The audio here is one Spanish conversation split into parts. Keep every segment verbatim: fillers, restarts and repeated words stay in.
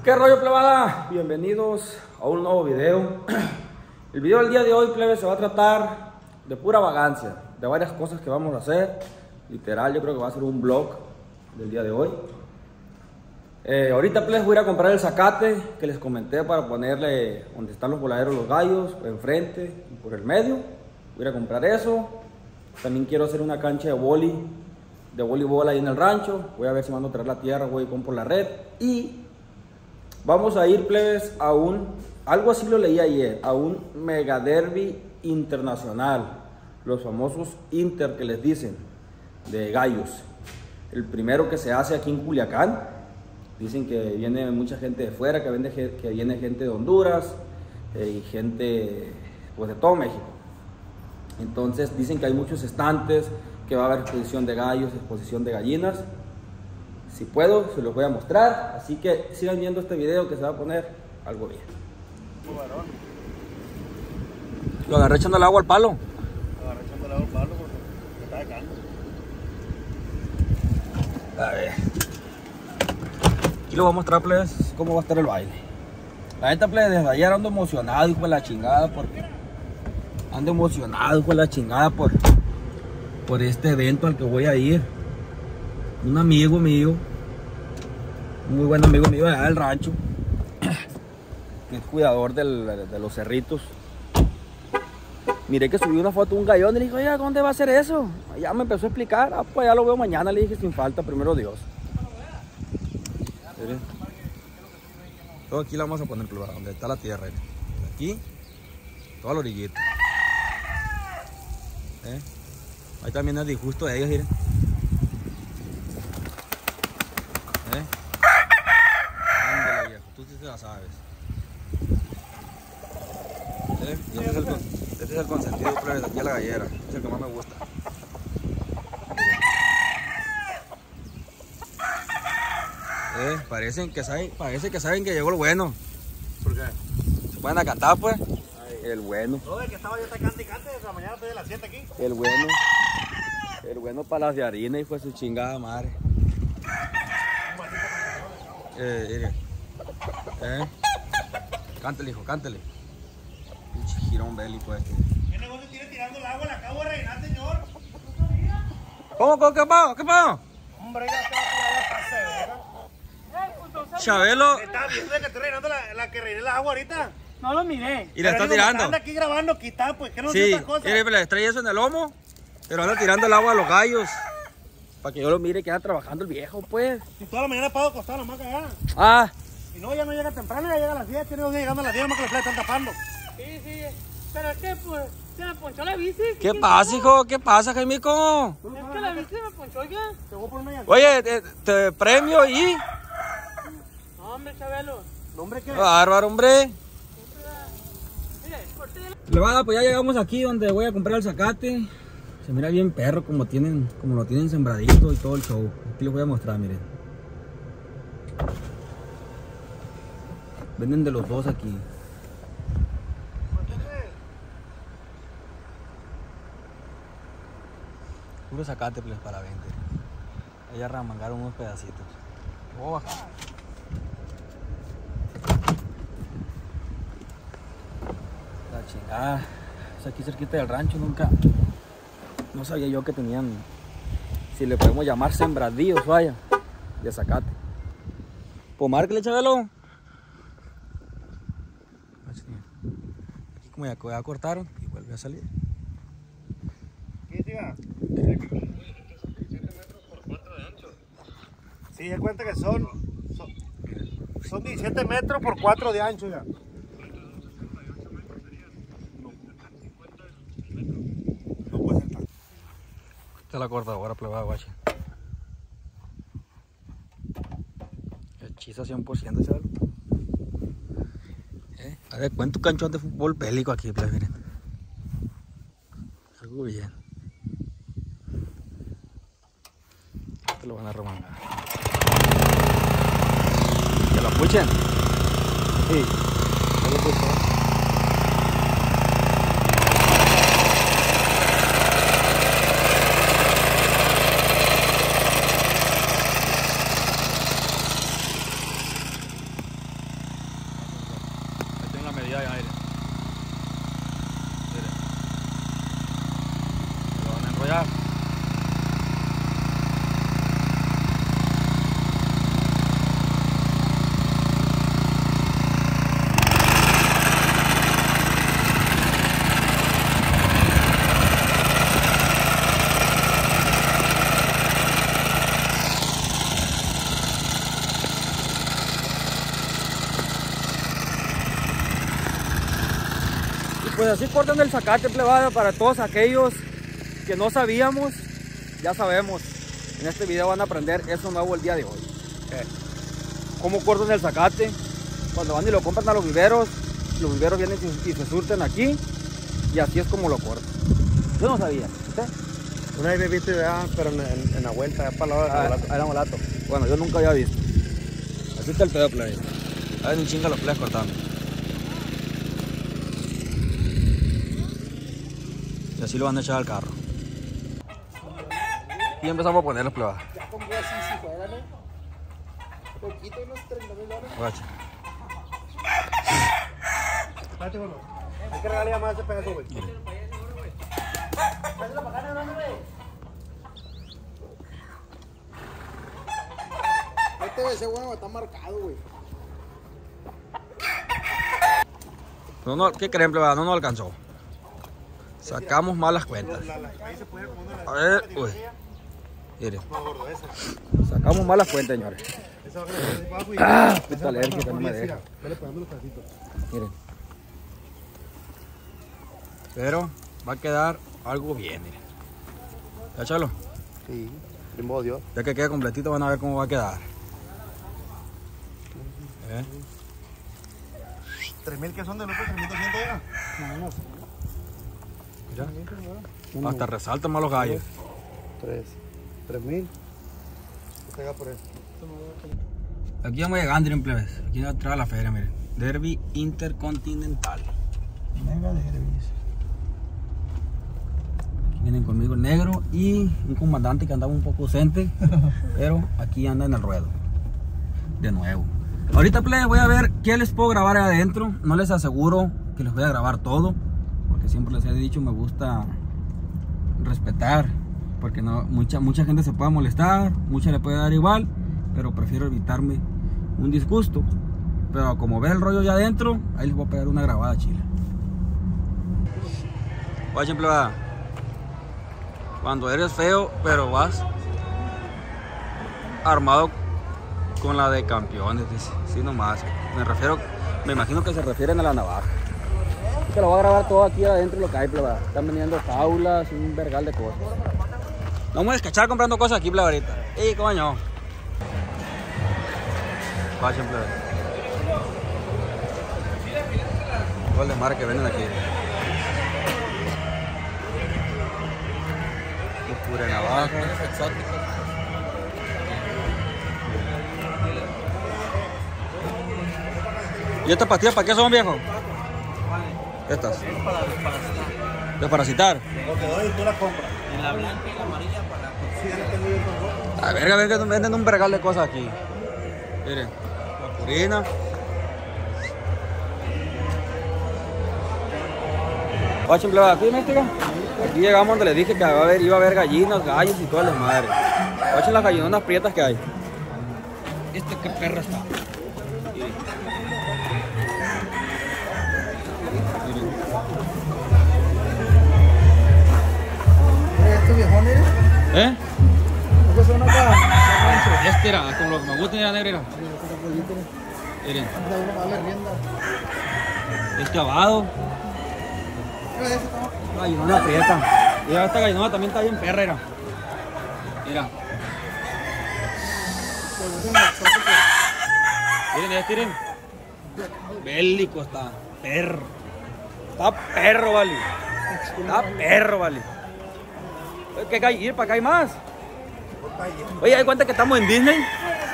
¿Qué rollo, plebada? Bienvenidos a un nuevo video. El video del día de hoy, plebe, se va a tratar de pura vagancia, de varias cosas que vamos a hacer. Literal, yo creo que va a ser un vlog del día de hoy. Eh, ahorita, plebe, voy a ir a comprar el zacate que les comenté para ponerle donde están los voladeros, los gallos, por enfrente y por el medio. Voy a ir a comprar eso. También quiero hacer una cancha de boli, de voleibol ahí en el rancho. Voy a ver si mando a traer la tierra, voy y compro la red. Y vamos a ir, plebes, a un, algo así lo leí ayer, a un mega derby internacional. Los famosos Inter que les dicen, de gallos. El primero que se hace aquí en Culiacán. Dicen que viene mucha gente de fuera, que, vende, que viene gente de Honduras eh, y gente pues de todo México. Entonces dicen que hay muchos estantes, que va a haber exposición de gallos, exposición de gallinas. Si puedo, se los voy a mostrar. Así que sigan viendo este video que se va a poner algo bien. Lo agarré echando el agua al palo. Lo agarré echando el agua al palo porque me está dejando. A ver. Aquí lo voy a mostrar, plebes, cómo va a estar el baile. La neta, plebes, desde ayer ando emocionado, hijo de la chingada, porque ando emocionado, hijo de la chingada, por, por este evento al que voy a ir. Un amigo mío, un muy buen amigo mío de allá del rancho, que es cuidador del, de los cerritos. Miré que subió una foto de un gallón y le dije, oye, ¿dónde va a ser eso? Ya me empezó a explicar. Ah, pues ya lo veo mañana, le dije, sin falta, primero Dios. ¿Sí? Todo aquí la vamos a poner, donde está la tierra. Aquí, toda la orillita. ¿Eh? Ahí también es disgusto de ellos, miren. ¿Eh? Ándale, viejo, tú sí te la sabes. ¿Eh? Y este, es el, este es el consentido, plebes, de aquí a la gallera. Es el que más me gusta. ¿Eh? Parecen que saben, parece que saben que llegó el bueno. ¿Por qué? Se pueden acatar, pues. Ay. El bueno. No, de que estaba yo cante y cante desde la mañana, estoy de las siete aquí. El bueno. El bueno para las de harina y fue su chingada madre. Eh, mire. Eh. Cántale, hijo, cántale. Pinche girón bélico este. ¿Qué negocio tiene tirando el agua? La acabo de rellenar, señor. ¿Cómo, cómo, qué pasó? ¿Qué pasó? Hombre, ya estaba tirando pase, ¿verdad? Chabelo. ¿Estás viendo que estoy rellenando la, la que rellené el agua ahorita? No lo miré. Y la está tirando. Anda aquí grabando, quita, pues, que no Sí, sé otra cosa. mire, le trae eso en el lomo, pero anda tirando el agua a los gallos. Para que yo lo mire que anda trabajando el viejo, pues. Si toda la mañana pago acostado la maca ya. Ah. Y no, ya no llega temprano, ya llega a las diez. Tiene dos días llegando a las diez, más que los están tapando. Sí, sí. Pero es que, pues, se me ponchó la bici. ¿Qué pasa, hijo? ¿Qué pasa, Jaimico? Es que la bici se me ponchó ya. Te voy a poner una llanta. Oye, te, te premio y... No, hombre, Chabelo. No, hombre, ¿qué? Bárbaro, hombre. Mire, corté la... Levada, pues ya llegamos aquí donde voy a comprar el zacate. Se mira bien perro como tienen, como lo tienen sembradito y todo el show. Aquí les voy a mostrar, miren. Venden de los dos aquí. Puro zacate, pues, para vender. Ahí arramangaron unos pedacitos. Voy a bajar. La chingada. Es aquí cerquita del rancho, nunca. No sabía yo que tenían, si le podemos llamar sembradíos, vaya, de zacate. Pomar, que le Chabelo. Aquí como ya, ya cortaron y vuelve a salir. ¿Qué diga? Sí, ya cuenta que son, son, son diecisiete metros por cuatro de ancho ya. No puede ser tanto. Esta es la cortadora, plebada, guacha. Hechiza cien por ciento, chaval. Eh, a ver, cuento un canchón de fútbol bélico aquí, plebada, miren. Algo bien. Te lo van a remangar. Que lo escuchen. Sí. Ya lo escucho. así cortan el zacate, plebada, para todos aquellos que no sabíamos, ya sabemos. En este video van a aprender eso nuevo el día de hoy. Eh, Cómo cortan el zacate. Cuando van y lo compran a los viveros, los viveros vienen y, y se surten aquí. Y así es como lo cortan. Yo no sabía. ¿Usted? Una vez me viste, ¿verdad? Pero en, en, en la vuelta, ya para la hora de Ah, era molato. Bueno, yo nunca había visto. Así está el pedo, plebe. Hay un chinga los plebes cortando. Y así lo van a echar al carro. Y empezamos a poner los plebas. Ya pongo así, si fuera, ¿no? Poquito, unos treinta mil dólares. Guacha. Espérate, bueno. Hay que regalar más ese pedazo, güey. Este güey, ese huevo está marcado, güey. No, no, ¿qué creen, plebada? No nos alcanzó. Sacamos malas cuentas. Ahí se puede como una A ver, uy. Miren. más gordo, esa. Sacamos malas cuentas, señores. Esa va a quedar abajo y... Ah, esta alérgica no me deja. Dale pegando los pedacitos. Miren. Pero va a quedar algo bien, miren. Ya, chalo. Sí, primo Dios. Ya que quede completito van a ver cómo va a quedar. ¿Eh? ¿tres mil que son de loco? ¿tres mil doscientos era? Mira. Hasta resaltan más los gallos. tres. ¿tres mil? Pega por eso. Aquí vamos llegando, miren, plebes. Aquí atrás de la feria, miren. Derby Intercontinental. Mega derbis. Aquí vienen conmigo el negro y un comandante que andaba un poco ausente. Pero aquí anda en el ruedo. De nuevo. Ahorita, plebes, voy a ver qué les puedo grabar ahí adentro. No les aseguro que les voy a grabar todo. Porque siempre les he dicho, me gusta respetar. Porque no, mucha, mucha gente se puede molestar, mucha le puede dar igual. Pero prefiero evitarme un disgusto. Pero como ver el rollo ya adentro, ahí les voy a pegar una grabada chile. Guachen, plebada. Cuando eres feo, pero vas armado con la de campeones, dice. Sí, nomás. Me refiero, me imagino que se refieren a la navaja. Te lo voy a grabar todo aquí adentro lo que hay, plebada. Están vendiendo jaulas, un vergal de cosas. No vamos a descachar comprando cosas aquí, plebada, ahorita. ¡Ey, coño! Vayan, plebada. Igual de marca que venden aquí. Pura navaja. ¿Y estas pastillas para qué son, viejo? Estas. ¿Desparasitar? O te doy y tú la compras. En la blanca y la amarilla para... Sí, ya no tengo yo con ropa. A ver, a ver que venden un vergal de cosas aquí. Miren, la purina. Guachen, plebada, aquí, mística. Aquí llegamos donde les dije que iba a haber, iba a haber gallinas, gallos y todas las madres. Guachen las gallinonas prietas que hay. Este qué perro está. Miren. Miren. ¿Estos viejones? ¿Eh? ¿Estos son acá? Este era, como lo que me gusta, era negro, era. Miren, Dale rienda. este abado. Gallinona prieta. Mira, esta gallinona también está bien perra, era. Mira. Miren, este, miren. Bélico está. Perro. Está perro, vale. Está perro, vale. ¿Qué hay? Ir para acá hay más. Oye, ¿hay cuenta que estamos en Disney?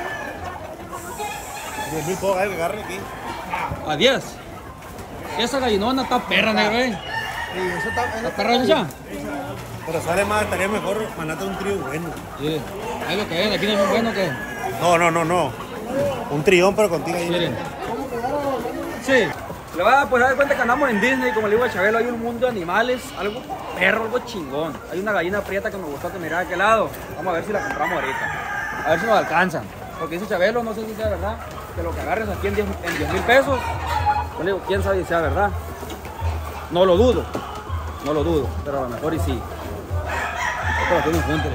diez mil puedo agarrar aquí. A diez. Esa gallinona está perra, negro, eh. Sí, eso está... ¿Está perra esa? Pero sale más, estaría mejor mandarte un trío bueno. Sí. Ahí lo que ven, aquí no es muy bueno que. No, no, no, no. Un trión, pero contigo ahí. Miren. Sí. Le va a pues, dar cuenta que andamos en Disney, como le digo a Chabelo, hay un mundo de animales, algo perro, algo chingón. Hay una gallina prieta que me gustó que mirara de aquel lado. Vamos a ver si la compramos ahorita. A ver si nos alcanzan. Porque dice Chabelo, no sé si sea verdad, que lo que agarres aquí en diez mil pesos, yo le digo, quién sabe si sea verdad. No lo dudo, no lo dudo, pero a lo mejor y sí. Esto lo tiene un junte.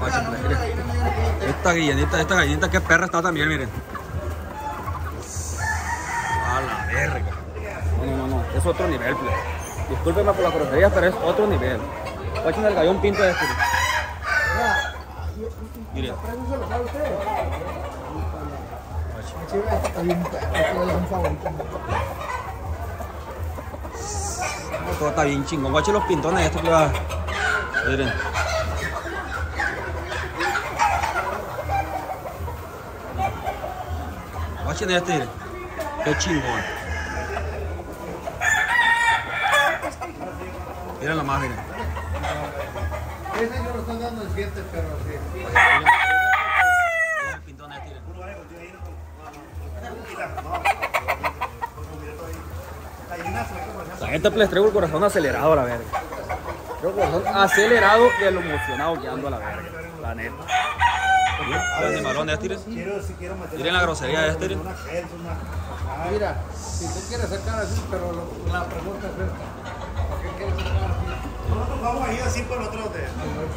Esta gallinita, esta gallinita, qué perra está también, miren. A la verga. No, no, no, no, es otro nivel, plebe. Discúlpeme por las groserías, pero es otro nivel. Guachen el gallón pinto de este. Miren. Todo está bien chingón. Guachen los pintones de estos, plebe. Miren. Guachen este, miren. Qué chingón. Miren la más, miren. Ese yo lo están dando en siete, pero sí. Miren el pintón este, miren. La gente les traigo el corazón acelerado a la verga. Traigo el corazón acelerado de lo emocionado que ando a la verga. La neta. Miren el animalón de este, miren. Miren la grosería de este, miren. Mira, si tú quieres sacar así, pero lo, la pregunta es esta. ¿Por qué quieres sacar así? Nosotros vamos ahí así por otro de...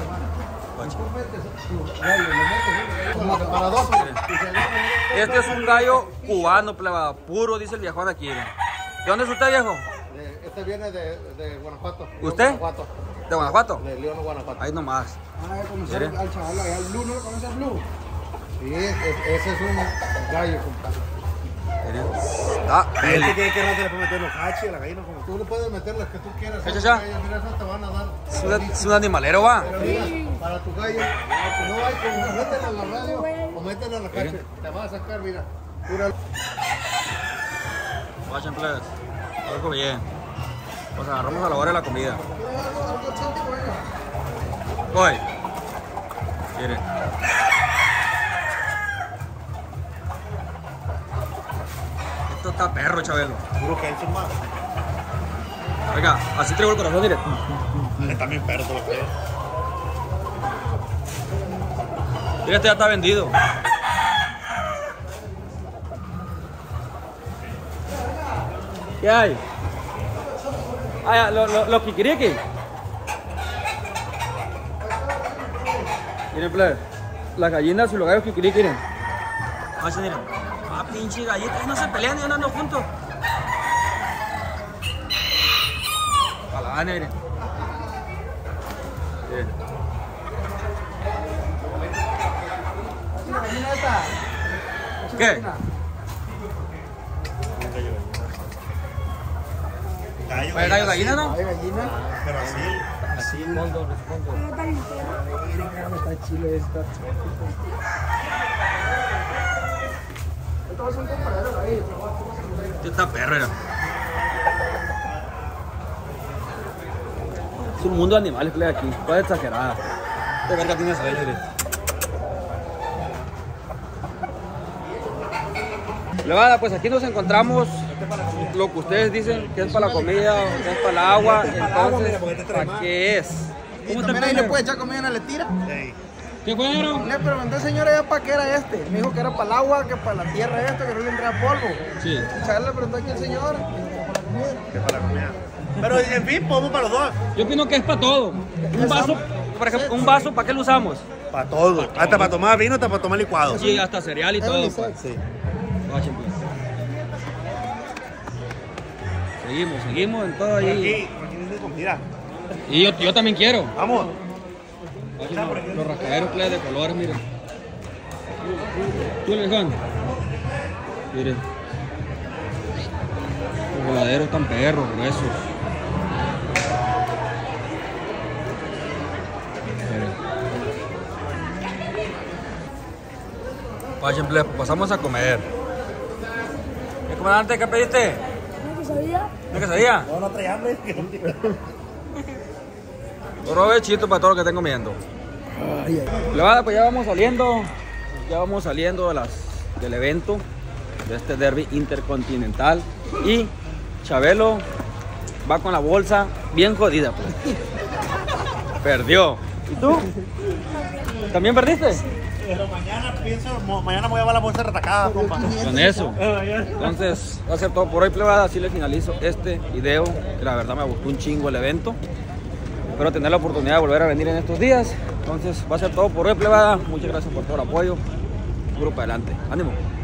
Para dos. Este es un gallo cubano, plebada, puro, dice el viejón aquí. ¿De dónde es usted, viejo? De, este viene de, de Guanajuato. ¿Usted? Guanajuato. ¿De Guanajuato? De León, Guanajuato. Ahí nomás. Ah, conocer al chaval allá, el Blue, ¿no lo conoces, Blue? Sí, es, ese es un gallo, compadre. Ah, Él tiene que le puede meter los cachis a la gallina como tú le puedes meter las que tú quieras. Echa, echa. Mira, eso te van a dar. Es un, es un animalero, va. Pero mira, para tu gallo, no hay como métela a la radio o métela a la cacha. Te va a sacar, mira. Pura. Guachen, plebes. Algo bien. Pues agarramos a la hora de la comida. Voy. Miren. Esto está perro, Chabelo. Puro que son más. Oiga, así traigo el corazón, mire. Está bien perro todo lo que es. Mira, este ya está vendido. ¿Qué hay? Ah, ya, los lo, lo kikiriki. Miren, plebe. Las gallinas y los gallos kikiriki, miren. Ah, sí, miren. Ah, pinche gallitas, no se pelean ni andando juntos. A la gana, miren. Miren. ¿Qué? Gallo, ¿Hay gallo gallina, no? Hay gallina. pero así. Así, respondo, respondo. Está chile esta. Estos son compañeros ahí. Este está perro, era. Es un mundo de animales que hay aquí, puede exagerar. De verga tiene esa aire. Levada, pues aquí nos encontramos lo que ustedes dicen que es para la comida, que es para el agua, entonces, ¿para qué es? Y ¿Cómo también te ahí le pone? puede echar comida en la tira. Sí. ¿Qué fueron? Le pregunté al señor allá para qué era este. Me dijo que era para el agua, que para la tierra esto, que no le entraba polvo. Sí. Chaval le preguntó aquí al señor. Que para la comida. Pero en fin, podemos para los dos. Yo opino que es para todo. Un vaso, por ejemplo, un vaso, ¿para qué lo usamos? Para todo. Hasta para tomar vino, hasta para tomar licuado. Sí, hasta cereal y todo. Pues. Sí. Guachen, pues. Seguimos, seguimos en todo ahí. Aquí, aquí dice comida. Y yo, yo también quiero. Vamos. Guachen, los, los rascaderos play de colores, miren. ¿Tú le dejan? Miren. Los voladeros están perros, gruesos. Miren. Guachen, play, pasamos a comer. ¿Qué comandante? ¿Qué pediste? ¿Una quesadilla? ¿Una quesadilla? No, no trae hambre. Provechito para todo lo que estén comiendo. Levada, pues ya vamos saliendo. Ya vamos saliendo de las, del evento de este derby intercontinental. Y Chabelo va con la bolsa bien jodida, pues. Perdió. ¿Y tú? ¿También perdiste? Pero mañana pienso, mo- mañana voy a llevar la bolsa retacada, compa. Con eso. Entonces, va a ser todo por hoy, plebada. Así le finalizo este video. Que la verdad me gustó un chingo el evento. Espero tener la oportunidad de volver a venir en estos días. Entonces va a ser todo por hoy, plebada. Muchas gracias por todo el apoyo. Puro para adelante. Ánimo.